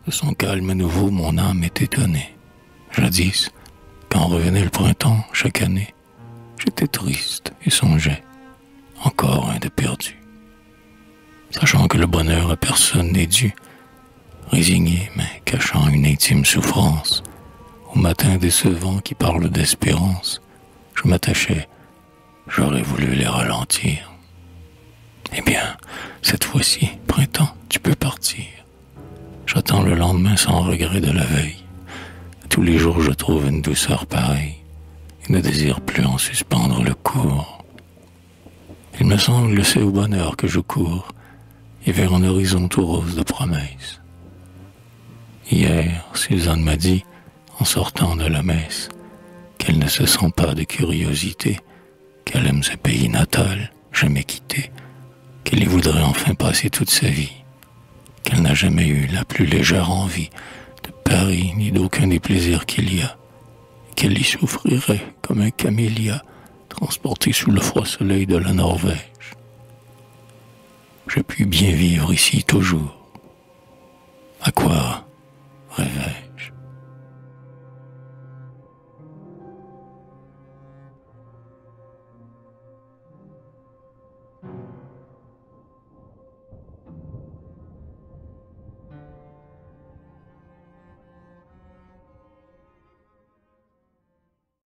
De son calme nouveau, mon âme est étonnée. Jadis, quand revenait le printemps chaque année, j'étais triste et songeais, encore un de perdu. Sachant que le bonheur à personne n'est dû, résigné mais cachant une intime souffrance, au matin décevant qui parle d'espérance, je m'attachais, j'aurais voulu les ralentir. Eh bien, cette fois-ci, printemps, tu peux partir. J'attends le lendemain sans regret de la veille. Tous les jours je trouve une douceur pareille et ne désire plus en suspendre le cours. Il me semble que c'est au bonheur que je cours et vers un horizon tout rose de promesses. Hier, Suzanne m'a dit, en sortant de la messe, qu'elle ne se sent pas de curiosité, qu'elle aime ce pays natal, jamais quitté, qu'elle y voudrait enfin passer toute sa vie, qu'elle n'a jamais eu la plus légère envie de Paris ni d'aucun des plaisirs qu'il y a, et qu'elle y souffrirait comme un camélia transporté sous le froid soleil de la Norvège. Je puis bien vivre ici toujours. À quoi